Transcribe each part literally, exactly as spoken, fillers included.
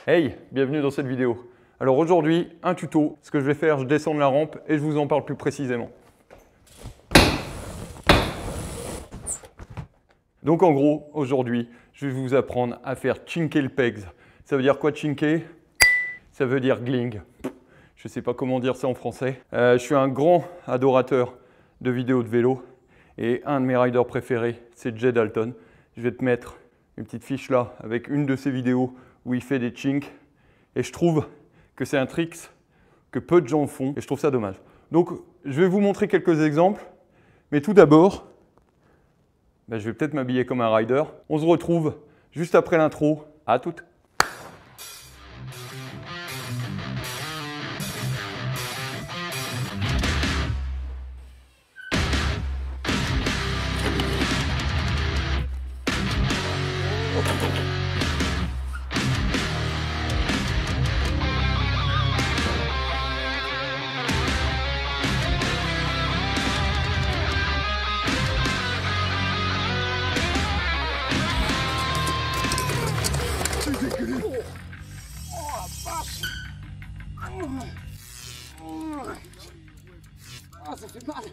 Hey, bienvenue dans cette vidéo. Alors aujourd'hui, un tuto. Ce que je vais faire, je descends de la rampe et je vous en parle plus précisément. Donc en gros, aujourd'hui, je vais vous apprendre à faire chinker le pegs. Ça veut dire quoi chinker? Ça veut dire gling. Je ne sais pas comment dire ça en français. Euh, je suis un grand adorateur de vidéos de vélo et un de mes riders préférés, c'est Jay Dalton. Je vais te mettre une petite fiche là avec une de ses vidéos où il fait des chinks et je trouve que c'est un trick que peu de gens font et je trouve ça dommage. Donc je vais vous montrer quelques exemples, mais tout d'abord, ben, je vais peut-être m'habiller comme un rider. On se retrouve juste après l'intro. À toutes. Ah, ça fait mal.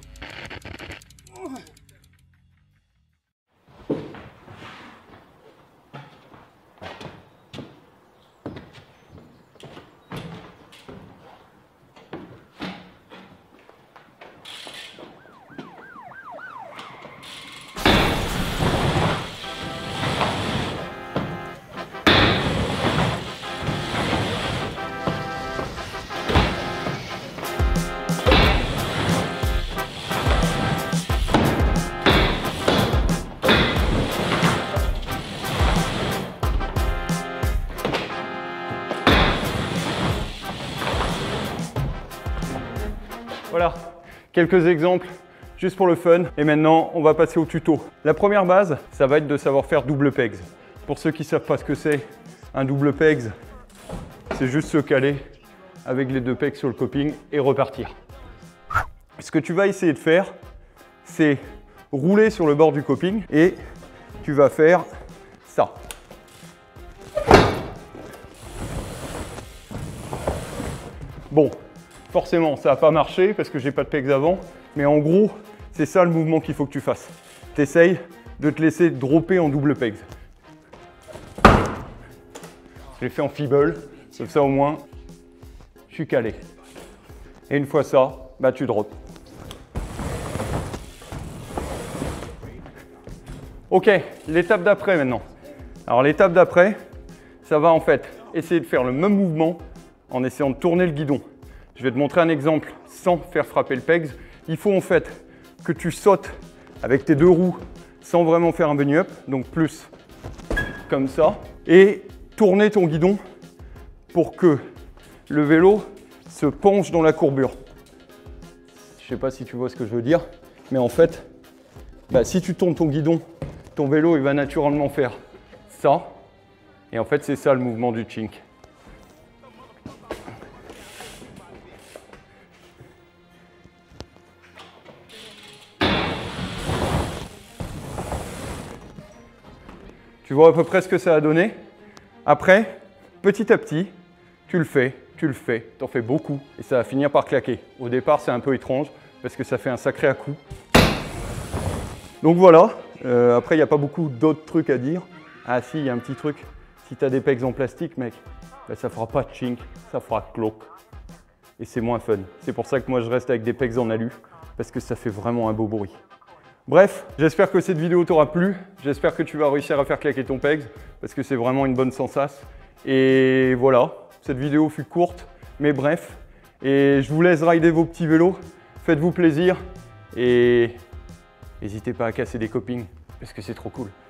Voilà, quelques exemples juste pour le fun. Et maintenant, on va passer au tuto. La première base, ça va être de savoir faire double pegs. Pour ceux qui ne savent pas ce que c'est, un double pegs, c'est juste se caler avec les deux pegs sur le coping et repartir. Ce que tu vas essayer de faire, c'est rouler sur le bord du coping et tu vas faire ça. Bon. Forcément, ça n'a pas marché parce que j'ai pas de pegs avant, mais en gros, c'est ça le mouvement qu'il faut que tu fasses. Tu essayes de te laisser dropper en double pegs. Je l'ai fait en feeble, comme ça au moins, je suis calé. Et une fois ça, bah tu drops. Ok, l'étape d'après maintenant. Alors l'étape d'après, ça va en fait essayer de faire le même mouvement en essayant de tourner le guidon. Je vais te montrer un exemple sans faire frapper le pegs. Il faut en fait que tu sautes avec tes deux roues sans vraiment faire un bunny up, donc plus comme ça, et tourner ton guidon pour que le vélo se penche dans la courbure. Je ne sais pas si tu vois ce que je veux dire, mais en fait, bah, si tu tournes ton guidon, ton vélo il va naturellement faire ça, et en fait c'est ça le mouvement du chink. Tu vois à peu près ce que ça a donné. Après, petit à petit, tu le fais, tu le fais, tu en fais beaucoup et ça va finir par claquer. Au départ, c'est un peu étrange parce que ça fait un sacré à-coup. Donc voilà, euh, après, il n'y a pas beaucoup d'autres trucs à dire. Ah si, il y a un petit truc. Si tu as des pegs en plastique, mec, ben, ça ne fera pas de chink, ça fera cloc. Et c'est moins fun. C'est pour ça que moi, je reste avec des pegs en alu parce que ça fait vraiment un beau bruit. Bref, j'espère que cette vidéo t'aura plu. J'espère que tu vas réussir à faire claquer ton pegs parce que c'est vraiment une bonne sensation. Et voilà, cette vidéo fut courte, mais bref. Et je vous laisse rider vos petits vélos. Faites-vous plaisir et n'hésitez pas à casser des copings parce que c'est trop cool.